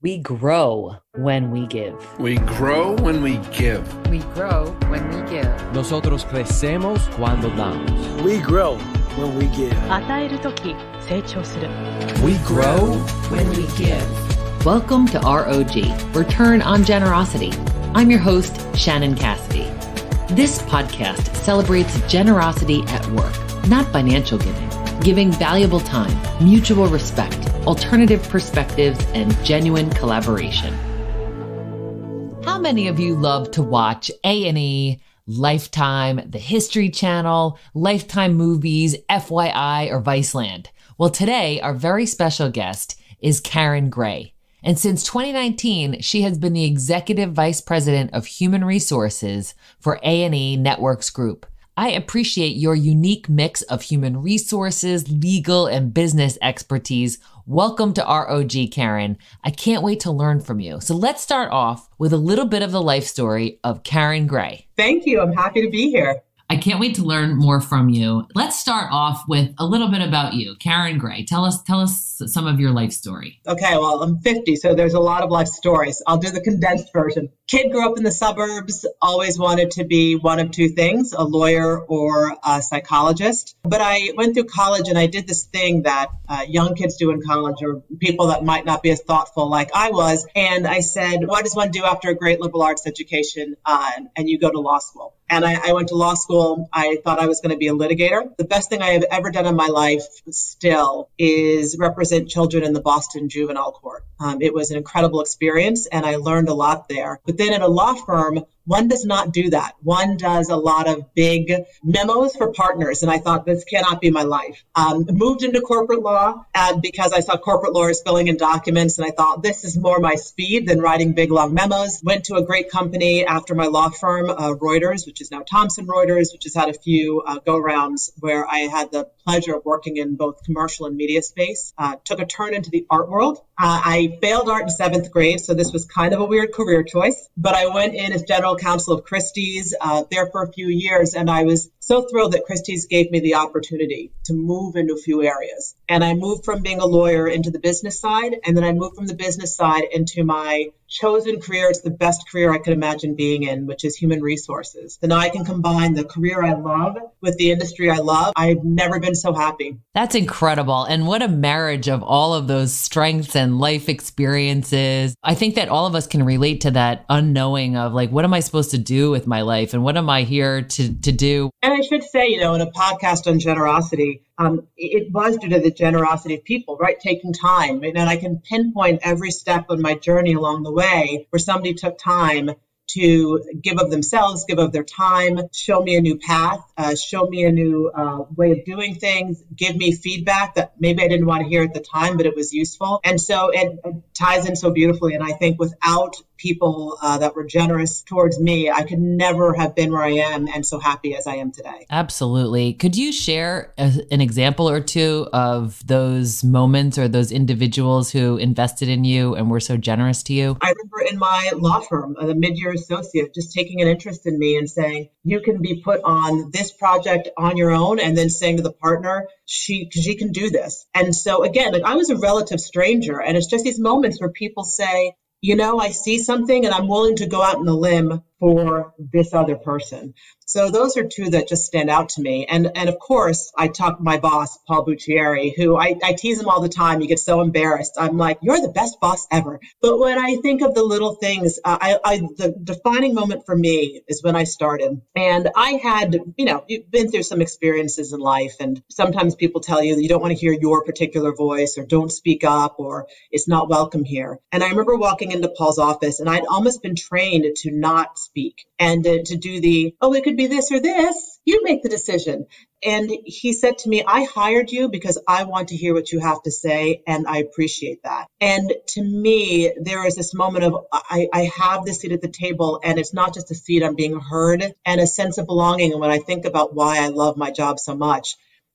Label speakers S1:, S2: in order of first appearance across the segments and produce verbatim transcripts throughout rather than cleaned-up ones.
S1: We grow when we give.
S2: We grow when we give.
S3: We grow when we give.
S4: Nosotros crecemos cuando damos.
S5: We grow when we give.
S6: 与えるとき、成長する。
S4: We grow when we give.
S7: Welcome to R O G, Return on Generosity. I'm your host, Shannon Cassidy. This podcast celebrates generosity at work, not financial giving, giving valuable time, mutual respect, alternative perspectives, and genuine collaboration. How many of you love to watch A and E, Lifetime, the History Channel, Lifetime Movies, F Y I, or Viceland? Well, today, our very special guest is Karen Gray. And since twenty nineteen, she has been the Executive Vice President of Human Resources for A and E Networks Group. I appreciate your unique mix of human resources, legal, and business expertise. Welcome to R O G, Karen. I can't wait to learn from you. So let's start off with a little bit of the life story of Karen Gray.
S8: Thank you. I'm happy to be here.
S7: I can't wait to learn more from you. Let's start off with a little bit about you. Karen Gray, tell us tell us some of your life story.
S8: Okay, well, I'm fifty, so there's a lot of life stories. I'll do the condensed version. Kid grew up in the suburbs, always wanted to be one of two things, a lawyer or a psychologist. But I went through college and I did this thing that uh, young kids do in college, or people that might not be as thoughtful like I was. And I said, what does one do after a great liberal arts education? Uh, and you go to law school. And I, I went to law school. I thought I was going to be a litigator. The best thing I have ever done in my life still is represent children in the Boston Juvenile Court. Um, it was an incredible experience, and I learned a lot there. But then at a law firm, one does not do that. One does a lot of big memos for partners, and I thought, this cannot be my life. Um, moved into corporate law uh, because I saw corporate lawyers filling in documents, and I thought, this is more my speed than writing big, long memos. Went to a great company after my law firm, uh, Reuters, which is now Thomson Reuters, which has had a few uh, go-rounds where I had the pleasure of working in both commercial and media space. Uh, took a turn into the art world. Uh, I failed art in seventh grade, so this was kind of a weird career choice, but I went in as general counsel of Christie's uh, there for a few years, and I was so thrilled that Christie's gave me the opportunity to move into a few areas. And I moved from being a lawyer into the business side, and then I moved from the business side into my chosen career. It's the best career I could imagine being in, which is human resources. So now I can combine the career I love with the industry I love. I've never been so happy.
S7: That's incredible. And what a marriage of all of those strengths and life experiences. I think that all of us can relate to that unknowing of like, what am I supposed to do with my life? And what am I here to, to do?
S8: And I should say, you know, in a podcast on generosity, Um, it was due to the generosity of people, right? Taking time. And I can pinpoint every step on my journey along the way where somebody took time to give of themselves, give of their time, show me a new path, uh, show me a new uh, way of doing things, give me feedback that maybe I didn't want to hear at the time, but it was useful. And so it, it ties in so beautifully. And I think without people uh, that were generous towards me, I could never have been where I am and so happy as I am today.
S7: Absolutely. Could you share a, an example or two of those moments or those individuals who invested in you and were so generous to you?
S8: I remember in my law firm, uh, the mid-year associate, just taking an interest in me and saying, you can be put on this project on your own, and then saying to the partner, she, she can do this. And so again, like I was a relative stranger, and it's just these moments where people say, you know, I see something and I'm willing to go out on a limb for this other person. So those are two that just stand out to me. And and of course, I talk to my boss, Paul Buccieri, who I, I tease him all the time. He gets so embarrassed. I'm like, you're the best boss ever. But when I think of the little things, uh, I, I the defining moment for me is when I started. And I had, you know, you've been through some experiences in life. And sometimes people tell you that you don't want to hear your particular voice, or don't speak up, or it's not welcome here. And I remember walking into Paul's office, and I'd almost been trained to not speak and uh, to do the, oh, it could be this or this. You make the decision. And he said to me, I hired you because I want to hear what you have to say, and I appreciate that. And to me, there is this moment of, I, I have this seat at the table, and it's not just a seat, I'm being heard, and a sense of belonging. And when I think about why I love my job so much,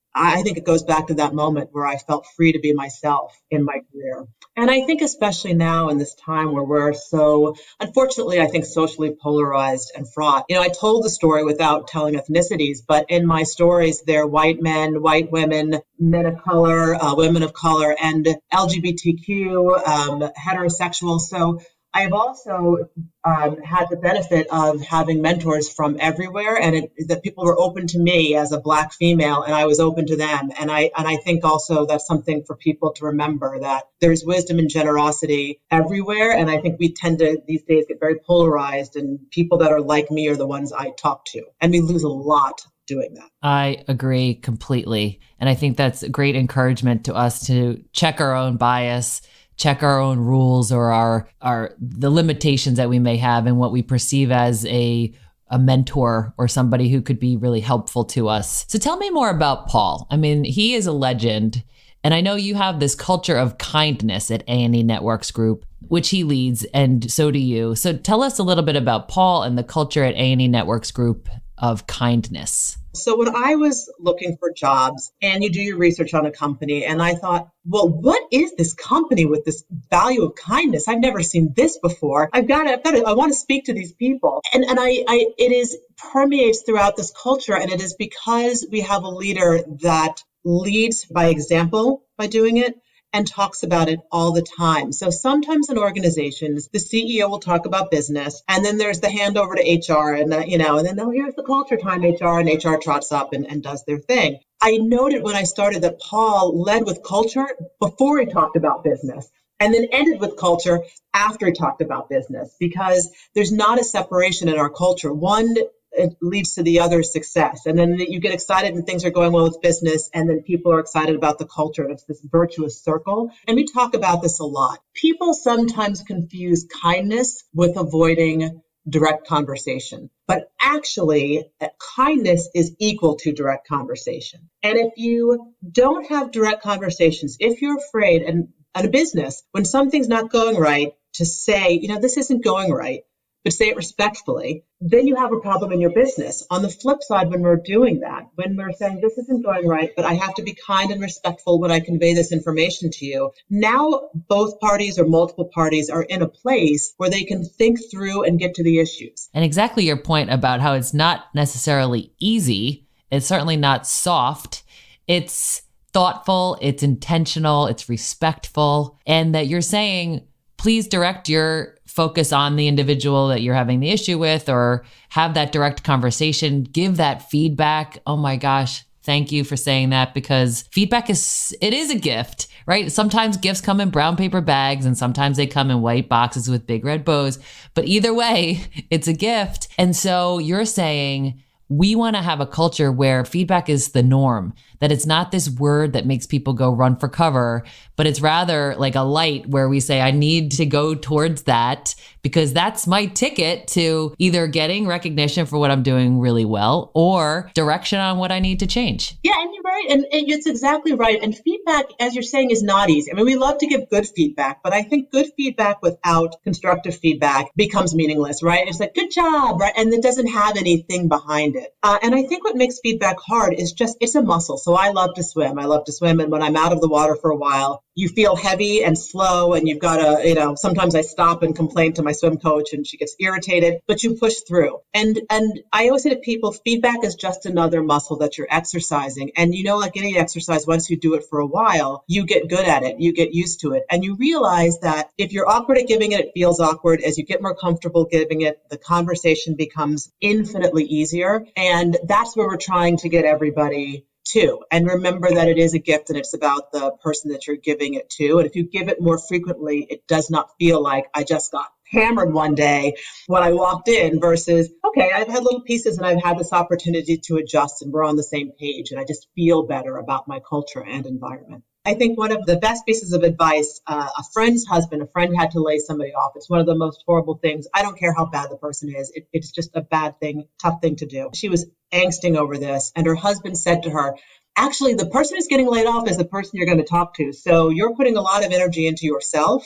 S8: I think it goes back to that moment where I felt free to be myself in my career. And I think especially now in this time where we're so, unfortunately, I think socially polarized and fraught. You know, I told the story without telling ethnicities, but in my stories, they're white men, white women, men of color, uh, women of color, and L G B T Q, um, heterosexual. So I have also um, had the benefit of having mentors from everywhere, and it, that people were open to me as a Black female, and I was open to them. And I and I think also that's something for people to remember, that there's wisdom and generosity everywhere. And I think we tend to these days get very polarized, and people that are like me are the ones I talk to, and we lose a lot doing that.
S7: I agree completely, and I think that's great encouragement to us to check our own bias, check our own rules, or our our the limitations that we may have and what we perceive as a a mentor or somebody who could be really helpful to us. So tell me more about Paul. I mean, he is a legend, and I know you have this culture of kindness at A and E Networks Group, which he leads, and so do you. So tell us a little bit about Paul and the culture at A and E Networks Group of kindness.
S8: So when I was looking for jobs, and you do your research on a company, and I thought, well, what is this company with this value of kindness? I've never seen this before. I've got to, I've got to, I want to speak to these people. And and I, I it is permeates throughout this culture, and it is because we have a leader that leads by example by doing it, and talks about it all the time. So sometimes in organizations, the C E O will talk about business, and then there's the handover to H R, and uh, you know, and then oh, here's the culture time H R, and H R trots up and, and does their thing. I noted when I started that Paul led with culture before he talked about business, and then ended with culture after he talked about business, because there's not a separation in our culture. One, it leads to the other's success. And then you get excited and things are going well with business, and then people are excited about the culture, and it's this virtuous circle. And we talk about this a lot. People sometimes confuse kindness with avoiding direct conversation, but actually kindness is equal to direct conversation. And if you don't have direct conversations, if you're afraid, and in a business, when something's not going right, to say, you know, this isn't going right, but say it respectfully, then you have a problem in your business. On the flip side, when we're doing that, when we're saying this isn't going right, but I have to be kind and respectful when I convey this information to you, now both parties or multiple parties are in a place where they can think through and get to the issues.
S7: And exactly your point about how it's not necessarily easy. It's certainly not soft. It's thoughtful, it's intentional, it's respectful, and that you're saying, please direct your focus on the individual that you're having the issue with, or have that direct conversation, give that feedback. Oh my gosh, thank you for saying that, because feedback is, it is a gift, right? Sometimes gifts come in brown paper bags, and sometimes they come in white boxes with big red bows, but either way, it's a gift. And so you're saying, we want to have a culture where feedback is the norm, that it's not this word that makes people go run for cover, but it's rather like a light where we say, I need to go towards that, because that's my ticket to either getting recognition for what I'm doing really well, or direction on what I need to change.
S8: Yeah, and you're right. And it's exactly right. And feedback, as you're saying, is not easy. I mean, we love to give good feedback, but I think good feedback without constructive feedback becomes meaningless, right? It's like, good job, right? And it doesn't have anything behind it. Uh, and I think what makes feedback hard is just, it's a muscle. So I love to swim. I love to swim. And when I'm out of the water for a while, you feel heavy and slow, and you've got to, you know, sometimes I stop and complain to my swim coach and she gets irritated, but you push through. And and I always say to people, feedback is just another muscle that you're exercising. And you know, like any exercise, once you do it for a while, you get good at it, you get used to it. And you realize that if you're awkward at giving it, it feels awkward. As you get more comfortable giving it, the conversation becomes infinitely easier. And that's where we're trying to get everybody to. And remember that it is a gift, and it's about the person that you're giving it to. And if you give it more frequently, it does not feel like I just got hammered one day when I walked in, versus, okay, I've had little pieces and I've had this opportunity to adjust, and we're on the same page, and I just feel better about my culture and environment. I think one of the best pieces of advice, uh, a friend's husband, a friend had to lay somebody off. It's one of the most horrible things. I don't care how bad the person is. It, it's just a bad thing, tough thing to do. She was angsting over this, and her husband said to her, actually, the person who's getting laid off is the person you're going to talk to. So you're putting a lot of energy into yourself.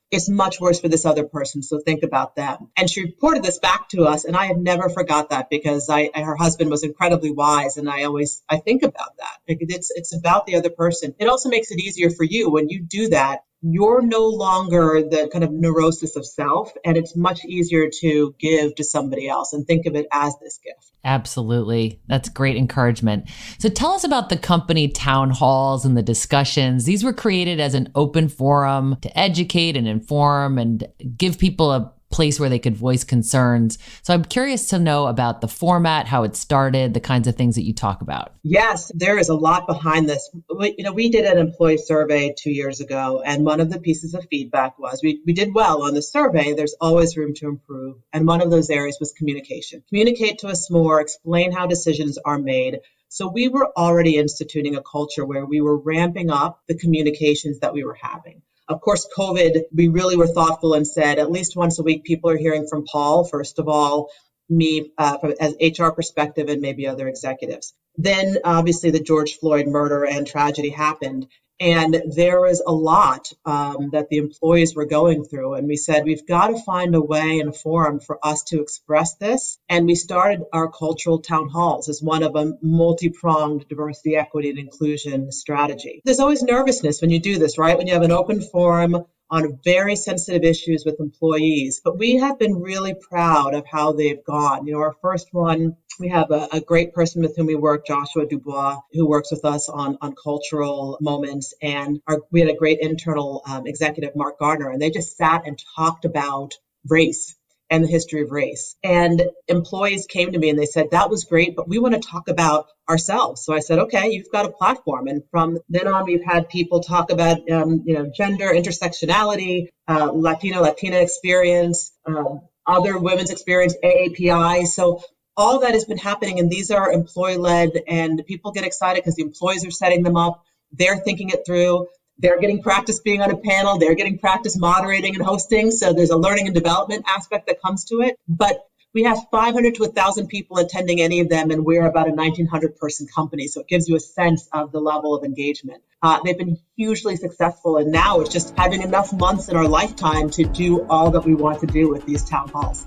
S8: it's much worse for this other person. So think about them. And she reported this back to us. And I have never forgot that because I, her husband was incredibly wise. And I always, I think about that. It's, it's about the other person. It also makes it easier for you when you do that. You're no longer the kind of neurosis of self, and it's much easier to give to somebody else and think of it as this gift.
S7: Absolutely. That's great encouragement. So tell us about the company town halls and the discussions. These were created as an open forum to educate and inform and give people a place where they could voice concerns. So I'm curious to know about the format, how it started, the kinds of things that you talk about.
S8: Yes, there is a lot behind this. We, you know, we did an employee survey two years ago, and one of the pieces of feedback was we, we did well on the survey. There's always room to improve. And one of those areas was communication. Communicate to us more, explain how decisions are made. So we were already instituting a culture where we were ramping up the communications that we were having. Of course, COVID, we really were thoughtful and said at least once a week, people are hearing from Paul, first of all, me uh, from as H R perspective and maybe other executives. Then obviously the George Floyd murder and tragedy happened. And there was a lot um, that the employees were going through. And we said, we've got to find a way and a forum for us to express this. And we started our cultural town halls as one of a multi-pronged diversity, equity, and inclusion strategy. There's always nervousness when you do this, right? When you have an open forum on very sensitive issues with employees. But we have been really proud of how they've gone. You know, our first one, we have a, a great person with whom we work, Joshua Dubois, who works with us on, on cultural moments. And our, we had a great internal um, executive, Mark Gardner, and they just sat and talked about race and the history of race. And employees came to me and they said, that was great, but we want to talk about ourselves. So I said, okay, you've got a platform. And from then on, we've had people talk about, um, you know, gender, intersectionality, uh, Latino, Latina experience, um, other women's experience, A A P I. So all that has been happening. And these are employee-led, and people get excited because the employees are setting them up. They're thinking it through. They're getting practice being on a panel. They're getting practice moderating and hosting. So there's a learning and development aspect that comes to it. But we have five hundred to one thousand people attending any of them, and we're about a nineteen hundred person company. So it gives you a sense of the level of engagement. Uh, they've been hugely successful, and now it's just having enough months in our lifetime to do all that we want to do with these town halls.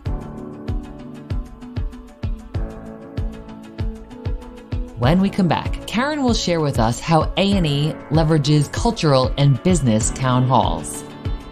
S7: When we come back, Karen will share with us how A and E leverages cultural and business town halls.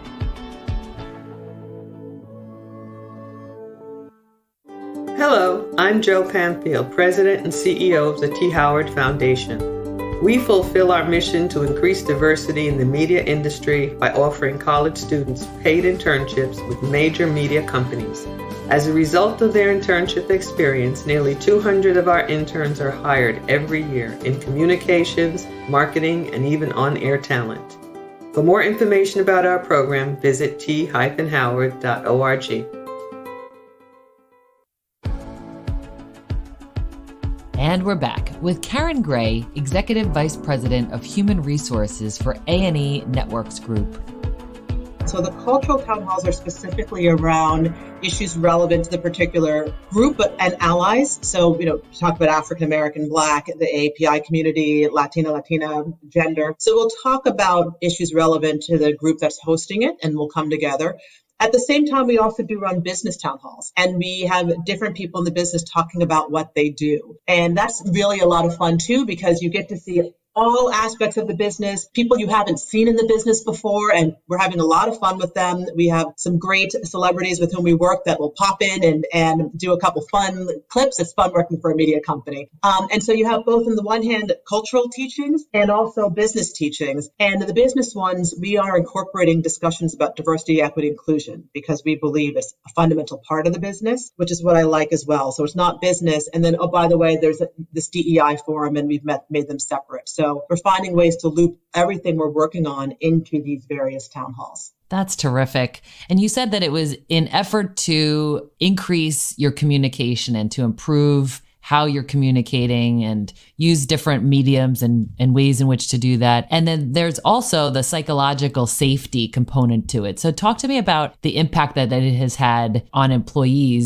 S9: Hello, I'm Joe Panfield, President and C E O of the T. Howard Foundation. We fulfill our mission to increase diversity in the media industry by offering college students paid internships with major media companies. As a result of their internship experience, nearly two hundred of our interns are hired every year in communications, marketing, and even on-air talent. For more information about our program, visit t dash howard dot org.
S7: And we're back with Karen Gray, Executive Vice President of Human Resources for A and E Networks Group.
S8: So the cultural town halls are specifically around issues relevant to the particular group and allies. So, you know, talk about African American, Black, the A A P I community, Latino, Latina, gender. So we'll talk about issues relevant to the group that's hosting it, and we'll come together. At the same time, we also do run business town halls, and we have different people in the business talking about what they do. And that's really a lot of fun too, because you get to see all aspects of the business, people you haven't seen in the business before, and we're having a lot of fun with them. We have some great celebrities with whom we work that will pop in and, and do a couple fun clips. It's fun working for a media company. Um, and so you have both, on the one hand, cultural teachings and also business teachings. And the business ones, we are incorporating discussions about diversity, equity, inclusion, because we believe it's a fundamental part of the business, which is what I like as well. So it's not business. And then, oh, by the way, there's a, this D E I forum, and we've met, made them separate. So So we're finding ways to loop everything we're working on into these various town halls.
S7: That's terrific. And you said that it was in effort to increase your communication and to improve how you're communicating and use different mediums and, and ways in which to do that. And then there's also the psychological safety component to it. So talk to me about the impact that, that it has had on employees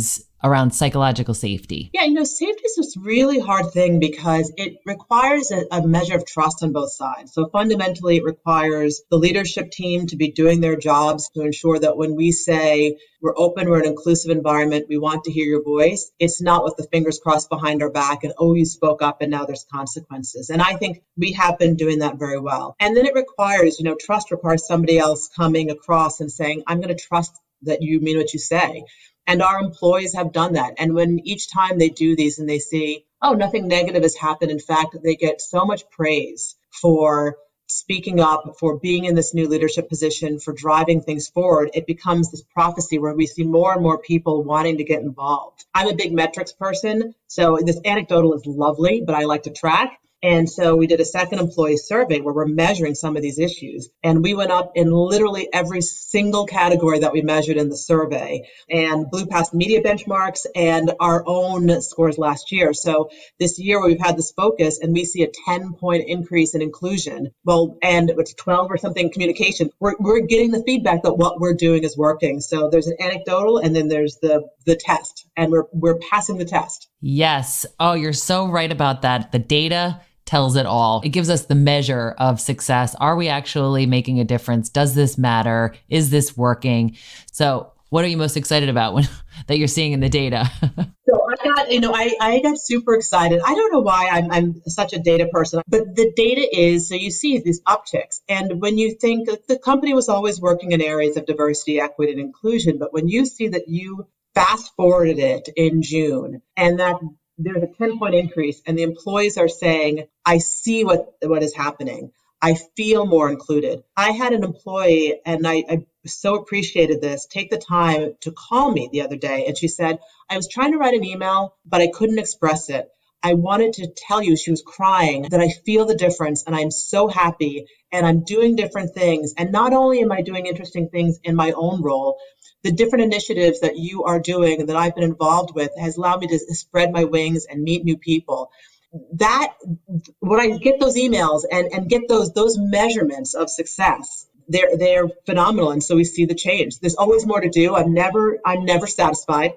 S7: around psychological safety?
S8: Yeah, you know, safety is this really hard thing because it requires a, a measure of trust on both sides. So fundamentally, it requires the leadership team to be doing their jobs to ensure that when we say we're open, we're an inclusive environment, we want to hear your voice, it's not with the fingers crossed behind our back and, oh, you spoke up and now there's consequences. And I think we have been doing that very well. And then it requires, you know, trust requires somebody else coming across and saying, I'm going to trust that you mean what you say. And our employees have done that. And when each time they do these and they see, oh, nothing negative has happened. In fact, they get so much praise for speaking up, for being in this new leadership position, for driving things forward. It becomes this prophecy where we see more and more people wanting to get involved. I'm a big metrics person, so this anecdotal is lovely, but I like to track. And so we did a second employee survey where we're measuring some of these issues. And we went up in literally every single category that we measured in the survey and blew past media benchmarks and our own scores last year. So this year we've had this focus and we see a ten point increase in inclusion. Well, and it's twelve or something communication. We're, we're getting the feedback that what we're doing is working. So there's an anecdotal and then there's the, the test, and we're, we're passing the test.
S7: Yes. Oh, you're so right about that. The data tells it all. It gives us the measure of success. Are we actually making a difference? Does this matter? Is this working? So what are you most excited about when that you're seeing in the data?
S8: So I got, you know, I, I got super excited. I don't know why I'm, I'm such a data person, but the data is, so you see these upticks. And when you think that the company was always working in areas of diversity, equity, and inclusion, but when you see that you fast forwarded it in June and that there's a ten point increase and the employees are saying, I see what, what is happening. I feel more included. I had an employee, and I, I so appreciated this, take the time to call me the other day. And she said, I was trying to write an email, but I couldn't express it. I wanted to tell you, she was crying, that I feel the difference and I'm so happy and I'm doing different things. And not only am I doing interesting things in my own role, the different initiatives that you are doing and that I've been involved with has allowed me to spread my wings and meet new people. That, when I get those emails and, and get those those measurements of success, they're they're phenomenal. And so we see the change. There's always more to do. I'm never I'm never satisfied.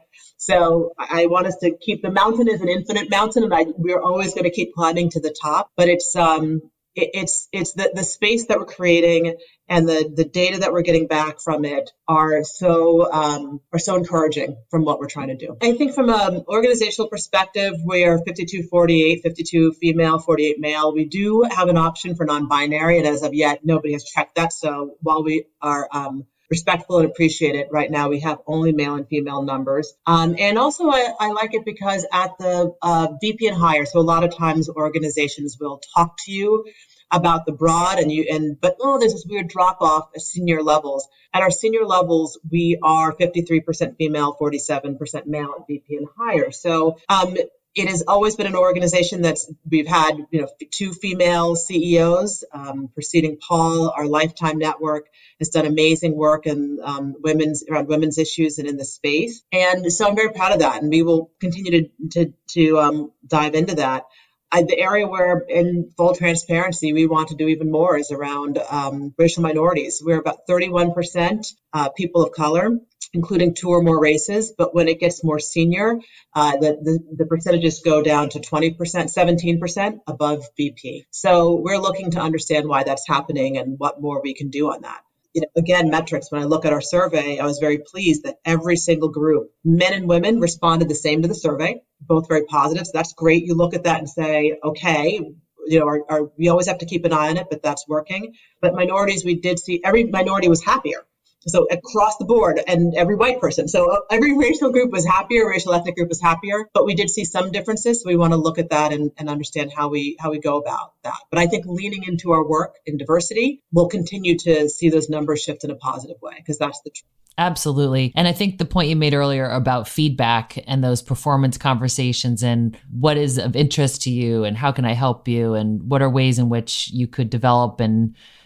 S8: So I want us to keep, the mountain is an infinite mountain, and I, we're always going to keep climbing to the top. But it's um it, it's it's the, the space that we're creating and the, the data that we're getting back from it are so um, are so encouraging from what we're trying to do. I think from an organizational perspective, we are fifty-two forty-eight, fifty-two female, forty-eight male. We do have an option for non-binary, and as of yet, nobody has checked that. So while we are um, respectful and appreciate it, right now we have only male and female numbers. Um, and also I, I like it because at the uh, V P and higher, so a lot of times organizations will talk to you about the broad and you and but oh there's this weird drop off at senior levels. At our senior levels, we are fifty-three percent female, forty-seven percent male at V P and higher. So um it has always been an organization that's, we've had, you know, two female C E Os, um, preceding Paul. Our Lifetime Network has done amazing work in um, women's, around women's issues and in the space. And so I'm very proud of that. And we will continue to, to, to um, dive into that. I, the area where, in full transparency, we want to do even more is around um, racial minorities. We're about thirty-one percent uh, people of color, including two or more races. But when it gets more senior, uh, the, the, the percentages go down to twenty percent, seventeen percent above V P. So we're looking to understand why that's happening and what more we can do on that. You know, again, metrics, when I look at our survey, I was very pleased that every single group, men and women, responded the same to the survey, both very positive. So that's great. You look at that and say, okay, you know, our, our, we always have to keep an eye on it, but that's working. But minorities, we did see every minority was happier. So across the board, and every white person. So every racial group was happier, racial ethnic group was happier, but we did see some differences. So we want to look at that and, and understand how we how we go about that. But I think leaning into our work in diversity, we'll continue to see those numbers shift in a positive way, because that's the truth.
S7: Absolutely. And I think the point you made earlier about feedback and those performance conversations and what is of interest to you and how can I help you and what are ways in which you could develop and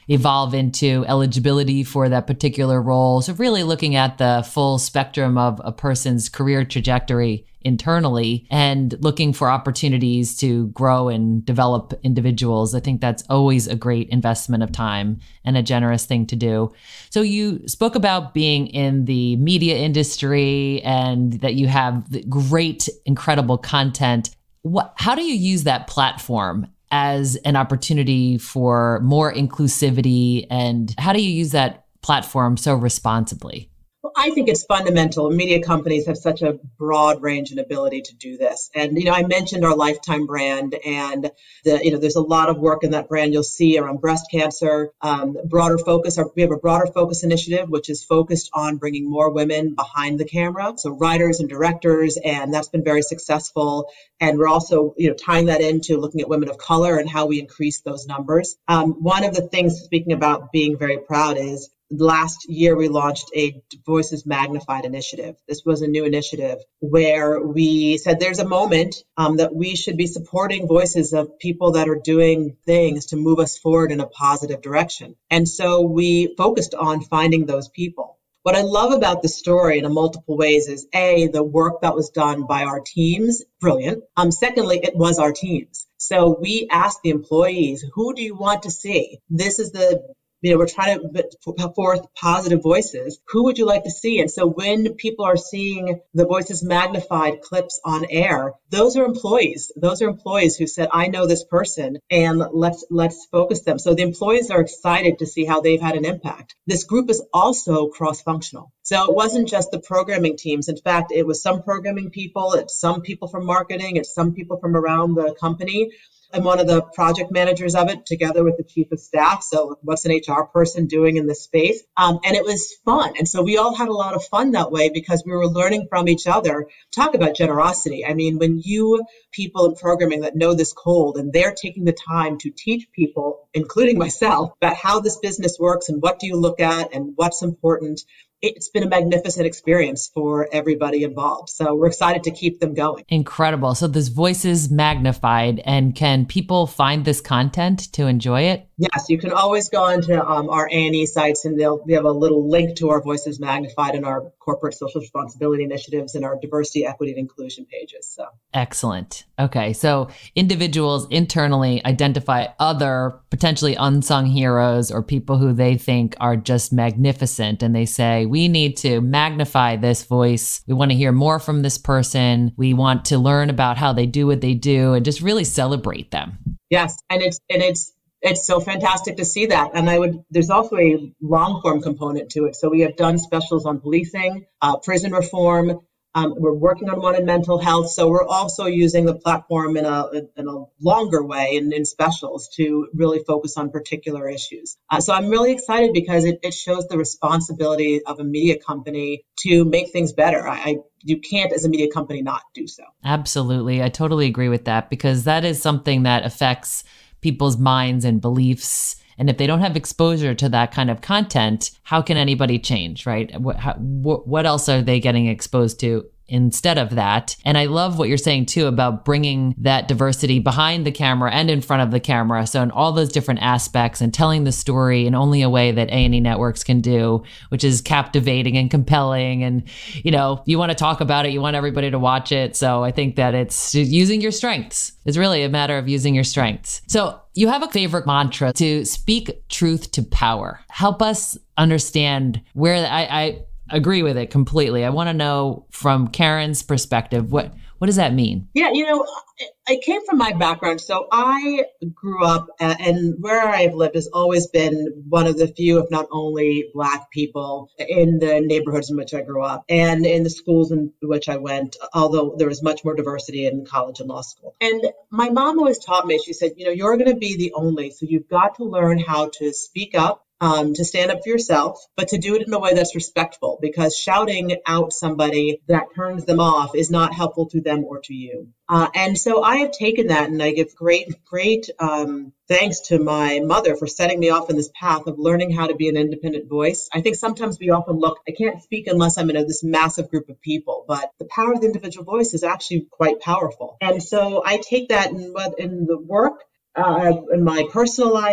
S7: evolve into eligibility for that particular role. So really looking at the full spectrum of a person's career trajectory internally and looking for opportunities to grow and develop individuals. I think that's always a great investment of time and a generous thing to do. So you spoke about being in the media industry and that you have great, incredible content. What, how do you use that platform as an opportunity for more inclusivity, and how do you use that platform so responsibly?
S8: Well, I think it's fundamental. Media companies have such a broad range and ability to do this. And, you know, I mentioned our Lifetime brand, and the, you know, there's a lot of work in that brand you'll see around breast cancer, um, broader focus. Our, we have a broader focus initiative, which is focused on bringing more women behind the camera. So writers and directors, and that's been very successful. And we're also, you know, tying that into looking at women of color and how we increase those numbers. Um, one of the things, speaking about being very proud, is last year, we launched a Voices Magnified initiative. This was a new initiative where we said there's a moment um, that we should be supporting voices of people that are doing things to move us forward in a positive direction. And so we focused on finding those people. What I love about the story in a multiple ways is, A, the work that was done by our teams, brilliant. Um, secondly, it was our teams. So we asked the employees, who do you want to see? This is the You know, we're trying to put forth positive voices. Who would you like to see? And so when people are seeing the Voices Magnified clips on air, those are employees. Those are employees who said, I know this person, and let's let's focus them. So the employees are excited to see how they've had an impact. This group is also cross-functional. So it wasn't just the programming teams. In fact, it was some programming people, it's some people from marketing, it's some people from around the company. I'm one of the project managers of it, together with the chief of staff. So what's an H R person doing in this space? Um, and it was fun. And so we all had a lot of fun that way because we were learning from each other. Talk about generosity. I mean, when you people in programming that know this cold and they're taking the time to teach people, including myself, about how this business works and what do you look at and what's important, it's been a magnificent experience for everybody involved. So we're excited to keep them going.
S7: Incredible. So this Voices Magnified, and can people find this content to enjoy it?
S8: Yes, you can always go onto um, our A and E sites, and they'll we have a little link to our Voices Magnified and our corporate social responsibility initiatives and our diversity, equity, and inclusion pages. So
S7: excellent. Okay, so individuals internally identify other potentially unsung heroes or people who they think are just magnificent, and they say, we need to magnify this voice. We want to hear more from this person. We want to learn about how they do what they do and just really celebrate them.
S8: Yes, and it's and it's It's so fantastic to see that. And I would, there's also a long form component to it. So we have done specials on policing, uh, prison reform. Um, we're working on one in mental health. So we're also using the platform in a, in a longer way and in specials to really focus on particular issues. Uh, so I'm really excited because it, it shows the responsibility of a media company to make things better. I, I You can't, as a media company, not do so.
S7: Absolutely. I totally agree with that, because that is something that affects people's minds and beliefs. And if they don't have exposure to that kind of content, how can anybody change, right? What, how, what else are they getting exposed to instead of that? And I love what you're saying too about bringing that diversity behind the camera and in front of the camera. So in all those different aspects, and telling the story in only a way that A and E Networks can do, which is captivating and compelling. And, you know, you want to talk about it, you want everybody to watch it. So I think that it's using your strengths. It's really a matter of using your strengths. So you have a favorite mantra to speak truth to power. Help us understand where I, I agree with it completely. I want to know from Karen's perspective, what, what does that mean?
S8: Yeah, you know, I came from my background. So I grew up, uh, and where I've lived has always been one of the few, if not only, Black people in the neighborhoods in which I grew up and in the schools in which I went, although there was much more diversity in college and law school. And my mom always taught me, she said, you know, you're going to be the only, so you've got to learn how to speak up, Um, to stand up for yourself, but to do it in a way that's respectful, because shouting out somebody that turns them off is not helpful to them or to you. Uh, and so I have taken that, and I give great, great um, thanks to my mother for setting me off in this path of learning how to be an independent voice. I think sometimes we often look, I can't speak unless I'm in a, this massive group of people, but the power of the individual voice is actually quite powerful. And so I take that in, in the work, uh, in my personal life,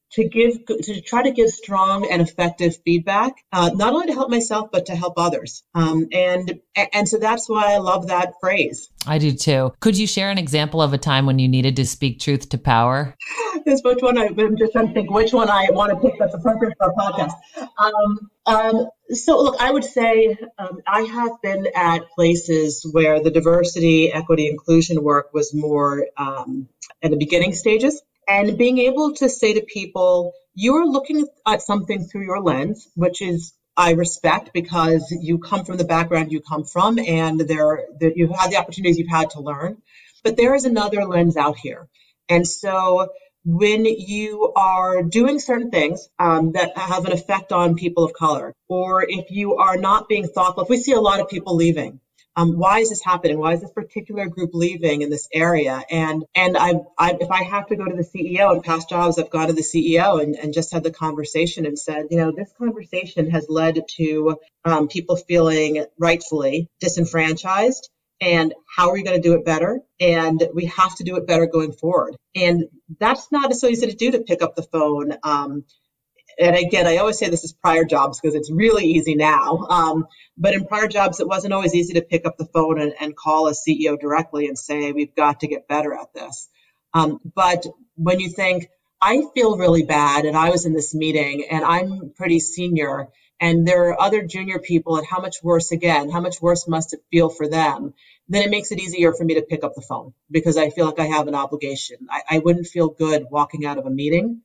S8: to give, to try to give strong and effective feedback, uh, not only to help myself, but to help others. Um, and, and so that's why I love that phrase.
S7: I do too. Could you share an example of a time when you needed to speak truth to power?
S8: This which one I, I'm just trying to think which one I want to pick that's appropriate for a podcast. Um, um, so look, I would say um, I have been at places where the diversity, equity, inclusion work was more um, in the beginning stages. And being able to say to people, you're looking at something through your lens, which is I respect because you come from the background you come from and there that you've had the opportunities you've had to learn. But there is another lens out here. And so when you are doing certain things um, that have an effect on people of color, or if you are not being thoughtful, if we see a lot of people leaving, Um, why is this happening? Why is this particular group leaving in this area? And and I, I if I have to go to the C E O in past jobs, I've gone to the C E O and, and just had the conversation and said, you know, this conversation has led to um, people feeling rightfully disenfranchised. And how are we going to do it better? And we have to do it better going forward. And that's not so easy to do, to pick up the phone. Um, And again, I always say this is prior jobs because it's really easy now. Um, but in prior jobs, it wasn't always easy to pick up the phone and, and call a C E O directly and say, we've got to get better at this. Um, but when you think, I feel really bad and I was in this meeting and I'm pretty senior and there are other junior people and how much worse, again, how much worse must it feel for them? Then it makes it easier for me to pick up the phone because I feel like I have an obligation. I, I wouldn't feel good walking out of a meeting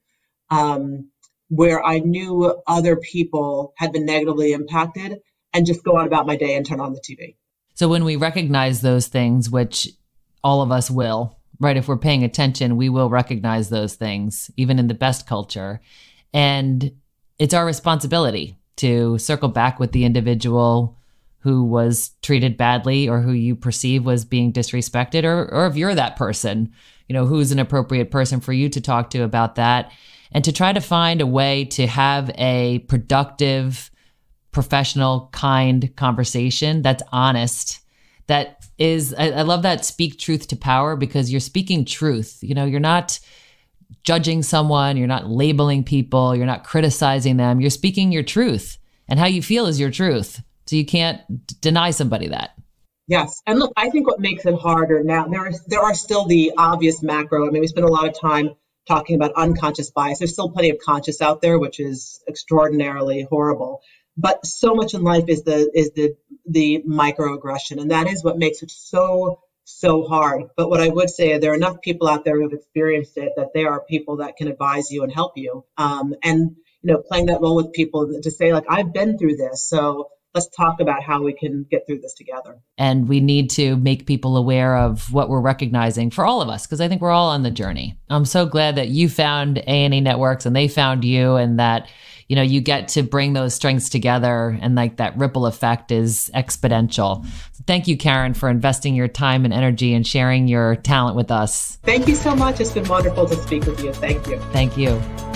S8: Um, where I knew other people had been negatively impacted and just go on about my day and turn on the T V.
S7: So when we recognize those things, which all of us will, right? If we're paying attention, we will recognize those things, even in the best culture. And it's our responsibility to circle back with the individual who was treated badly or who you perceive was being disrespected, or, or if you're that person, you know, who's an appropriate person for you to talk to about that. And to try to find a way to have a productive, professional, kind conversation that's honest, that is, I, I love that speak truth to power, because you're speaking truth. You know, you're not judging someone, you're not labeling people, you're not criticizing them, you're speaking your truth. And how you feel is your truth. So you can't d- deny somebody that.
S8: Yes. And look, I think what makes it harder now, there is, there are still the obvious macro. I mean, we spend a lot of time talking about unconscious bias. There's still plenty of conscious out there, which is extraordinarily horrible. But so much in life is the is the the microaggression, and that is what makes it so so hard. But what I would say, there are enough people out there who've experienced it that there are people that can advise you and help you. Um, and you know, playing that role with people to say, like, I've been through this, so let's talk about how we can get through this together.
S7: And we need to make people aware of what we're recognizing for all of us, because I think we're all on the journey. I'm so glad that you found A and E Networks and they found you, and that, you know, you get to bring those strengths together, and like that ripple effect is exponential. So thank you, Karen, for investing your time and energy and sharing your talent with us.
S8: Thank you so much. It's been wonderful to speak with you. Thank you.
S7: Thank you.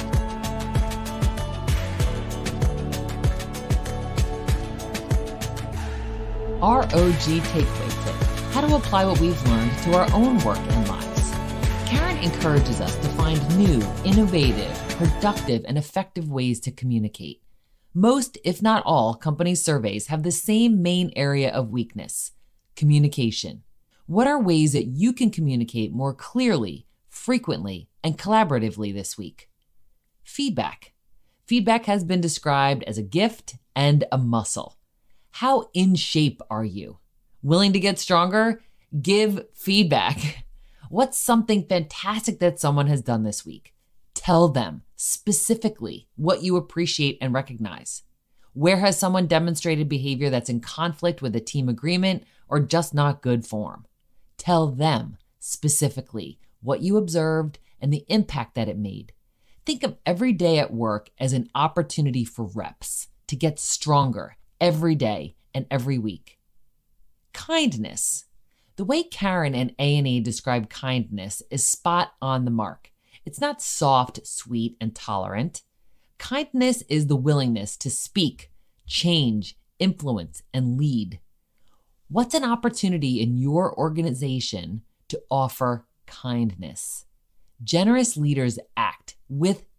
S7: R O G Takeaway Tip: how to apply what we've learned to our own work and lives. Karen encourages us to find new, innovative, productive, and effective ways to communicate. Most, if not all, company surveys have the same main area of weakness: communication. What are ways that you can communicate more clearly, frequently, and collaboratively this week? Feedback. Feedback has been described as a gift and a muscle. How in shape are you? Willing to get stronger? Give feedback. What's something fantastic that someone has done this week? Tell them specifically what you appreciate and recognize. Where has someone demonstrated behavior that's in conflict with a team agreement or just not good form? Tell them specifically what you observed and the impact that it made. Think of every day at work as an opportunity for reps to get stronger every day and every week. Kindness. The way Karen and A and E describe kindness is spot on the mark. It's not soft, sweet, and tolerant. Kindness is the willingness to speak, change, influence, and lead. What's an opportunity in your organization to offer kindness? Generous leaders act with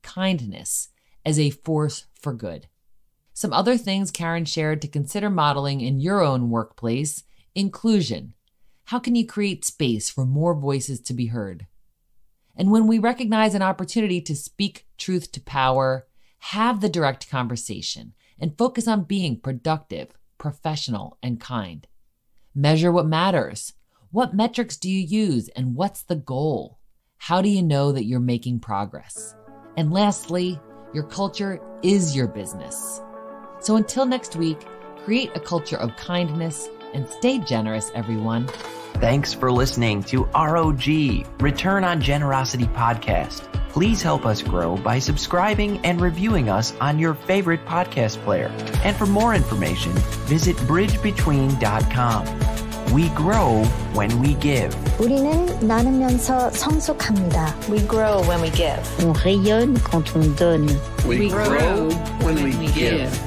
S7: kindness as a force for good. Some other things Karen shared to consider modeling in your own workplace: inclusion. How can you create space for more voices to be heard? And when we recognize an opportunity to speak truth to power, have the direct conversation and focus on being productive, professional, and kind. Measure what matters. What metrics do you use and what's the goal? How do you know that you're making progress? And lastly, your culture is your business. So until next week, create a culture of kindness and stay generous, everyone.
S10: Thanks for listening to R O G, Return on Generosity Podcast. Please help us grow by subscribing and reviewing us on your favorite podcast player. And for more information, visit bridge between dot com. We grow when we give.
S11: 우리는 나누면서 성숙합니다.
S12: We grow when we give.
S13: On rayonne quand on donne.
S2: We, we grow, grow when we, we give. give.